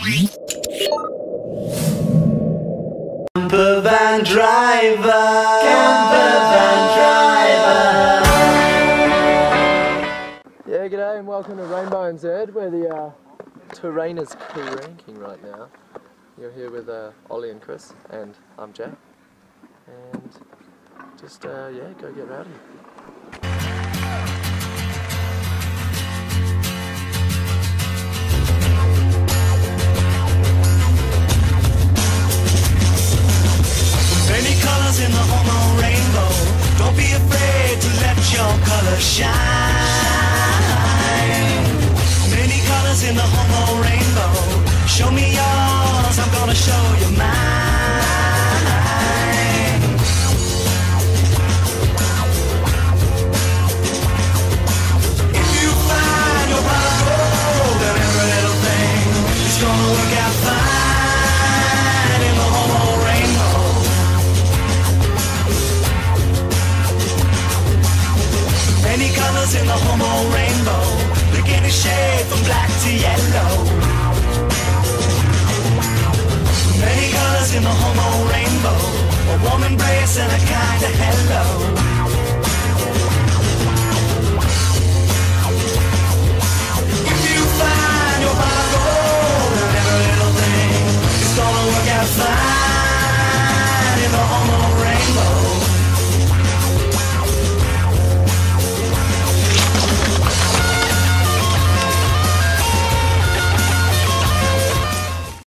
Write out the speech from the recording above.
Camper van driver, camper van driver. Yeah, g'day and welcome to Rainbow NZ, where the terrain is cranking right now. You're here with Ollie and Chris, and I'm Jack. And just, yeah, go get rowdy. Many colors in the hormone rainbow. Don't be afraid to let your colors shine. Many colors in the hormone rainbow. Show me yours, I'm gonna show you mine. If you find your pot of gold, then every little thing is gonna work out fine in the hormone rainbow. Many colors in the hormone rainbow. Look at the shade from black to yellow. Many colors in the hormone rainbow. A warm embrace and a kind of hello.